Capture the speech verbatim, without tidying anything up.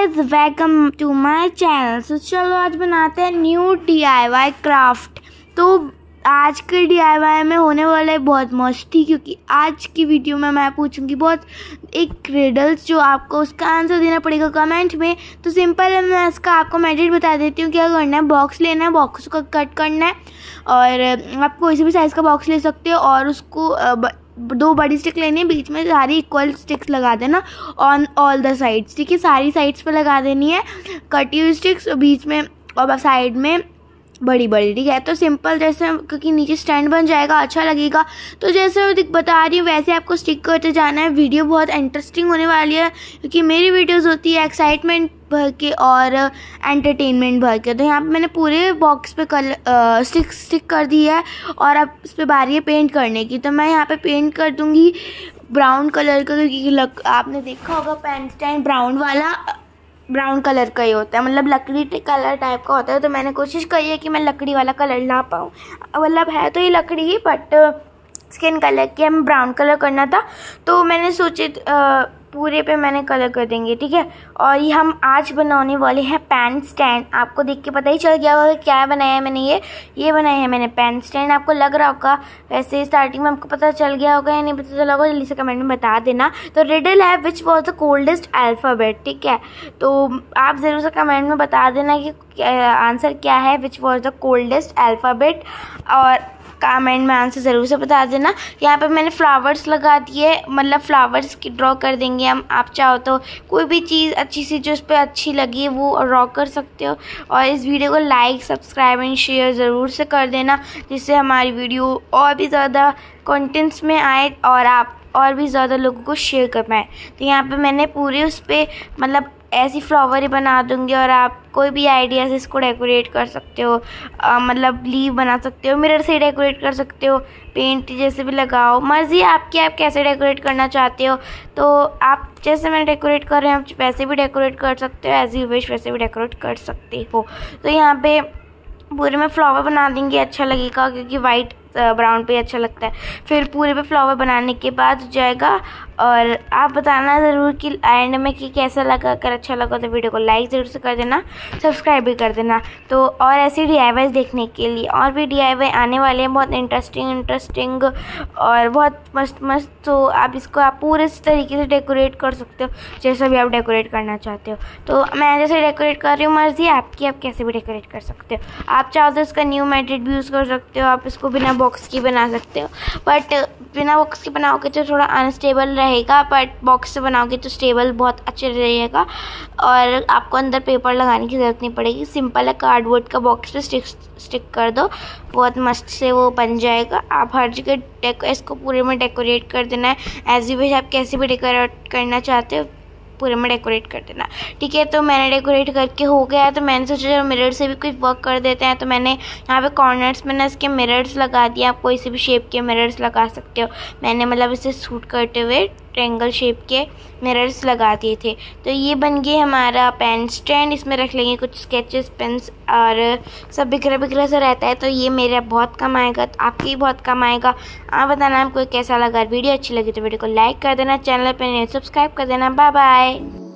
Guys, welcome to my channel. So चलो आज बनाते हैं न्यू डीआईवाई क्राफ्ट। तो आज के डीआईवाई में होने वाला है बहुत मस्ती, क्योंकि आज की वीडियो में मैं पूछूंगी बहुत एक रिडल्स जो आपको उसका आंसर देना पड़ेगा कमेंट में। तो सिंपल है, मैं इसका आपको मेथड बता देती हूँ क्या करना है। बॉक्स लेना है, बॉक्स को कट करना है और आप कोई से भी साइज़ का बॉक्स ले सकते हो और उसको दो बड़ी स्टिक लेनी है, बीच में सारी इक्वल स्टिक्स लगा देना ऑन ऑल द साइड्स। ठीक है, सारी साइड्स पे लगा देनी है कटी हुई स्टिक्स, बीच में और साइड में बड़ी बड़ी। ठीक है, तो सिंपल जैसे, क्योंकि नीचे स्टैंड बन जाएगा, अच्छा लगेगा। तो जैसे मैं बता रही हूँ वैसे आपको स्टिक करते जाना है। वीडियो बहुत इंटरेस्टिंग होने वाली है, क्योंकि मेरी वीडियोस होती है एक्साइटमेंट भर के और एंटरटेनमेंट भर के। तो यहाँ पे मैंने पूरे बॉक्स पे कलर स्टिक स्टिक कर दी है और अब इस पर बारी है पेंट करने की। तो मैं यहाँ पे पेंट कर दूँगी ब्राउन कलर का, क्योंकि लक, आपने देखा होगा पेन स्टैंड ब्राउन वाला ब्राउन कलर का ही होता है, मतलब लकड़ी कलर टाइप का होता है। तो मैंने कोशिश करी है कि मैं लकड़ी वाला कलर ला पाऊँ, मतलब है तो ये लकड़ी ही बट स्किन कलर की, हमें ब्राउन कलर करना था। तो मैंने सोचे पूरे पे मैंने कलर कर देंगे। ठीक है, और ये हम आज बनाने वाले हैं पेन स्टैंड। आपको देख के पता ही चल गया होगा क्या बनाया है मैंने। ये ये बनाया है मैंने पेन स्टैंड। आपको लग रहा होगा, वैसे स्टार्टिंग में आपको पता चल गया होगा या नहीं पता चला होगा, जल्दी से कमेंट में बता देना। तो रिडल है which was the coldest alphabet. ठीक है, तो आप ज़रूर से कमेंट में बता देना कि आंसर क्या है, which was the coldest alphabet, और कमेंट में आंसर ज़रूर से बता देना। यहाँ पे मैंने फ्लावर्स लगा दिए, मतलब फ्लावर्स की ड्रॉ कर देंगे हम। आप चाहो तो कोई भी चीज़ अच्छी सी जो उस पर अच्छी लगी वो ड्रॉ कर सकते हो। और इस वीडियो को लाइक, सब्सक्राइब एंड शेयर ज़रूर से कर देना, जिससे हमारी वीडियो और भी ज़्यादा कंटेंट्स में आए और आप और भी ज़्यादा लोगों को शेयर कर पाएँ। तो यहाँ पे मैंने पूरे उस पर मतलब ऐसी फ्लावर ही बना दूंगी और आप कोई भी आइडिया से इसको डेकोरेट कर सकते हो। आ, मतलब लीव बना सकते हो, मिरर से डेकोरेट कर सकते हो, पेंट जैसे भी लगाओ, मर्जी आपकी, आप कैसे डेकोरेट करना चाहते हो। तो आप जैसे मैं डेकोरेट कर रहे हैं आप वैसे भी डेकोरेट कर सकते हो, एज यू विश वैसे भी डेकोरेट कर सकते हो। तो यहाँ पे पूरे में फ्लावर बना देंगे, अच्छा लगेगा, क्योंकि वाइट ब्राउन पे अच्छा लगता है। फिर पूरे पे फ्लावर बनाने के बाद हो जाएगा। और आप बताना ज़रूर कि एंड में कि कैसा लगा। अगर अच्छा लगा तो वीडियो को लाइक ज़रूर से कर देना, सब्सक्राइब भी कर देना। तो और ऐसे डीआईवाई देखने के लिए और भी डीआईवाई आने वाले हैं, बहुत इंटरेस्टिंग इंटरेस्टिंग और बहुत मस्त मस्त। तो आप इसको आप पूरे इस तरीके से डेकोरेट कर सकते हो जैसा भी आप डेकोरेट करना चाहते हो। तो मैं जैसे डेकोरेट कर रही हूँ, मर्जी आपकी, आप कैसे भी डेकोरेट कर सकते हो। आप चाहो तो इसका न्यू मेथड भी यूज़ कर सकते हो, आप इसको बिना बॉक्स की बना सकते हो, बट बिना बॉक्स की बनाओगे तो थोड़ा अनस्टेबल रहेगा, बट बॉक्स से बनाओगे तो स्टेबल बहुत अच्छे रहेगा और आपको अंदर पेपर लगाने की ज़रूरत नहीं पड़ेगी। सिंपल है, कार्डबोर्ड का बॉक्स पे स्टिक स्टिक कर दो, बहुत मस्त से वो बन जाएगा। आप हर जगह इसको पूरे में डेकोरेट कर देना है, एज यू विश, आप कैसे भी डेकोरेट करना चाहते हो पूरे में डेकोरेट कर देना। ठीक है, तो मैंने डेकोरेट करके हो गया, तो मैंने सोचा मिरर से भी कोई वर्क कर देते हैं। तो मैंने यहाँ पे कॉर्नर्स में ना इसके मिरर्स लगा दिया। आप कोई से भी शेप के मिरर्स लगा सकते हो। मैंने मतलब इसे सूट करते हुए ट्रायंगल शेप के मिरर्स लगा दिए थे। तो ये बन गए हमारा पेन स्टैंड। इसमें रख लेंगे कुछ स्केचेस, पेन्स और सब बिखरा बिखरा सा रहता है, तो ये मेरा बहुत कम आएगा, तो आपके भी बहुत कम आएगा। आप बताना आपको कैसा लगा। वीडियो अच्छी लगी तो वीडियो को लाइक कर देना, चैनल पर सब्सक्राइब कर देना। Bye bye.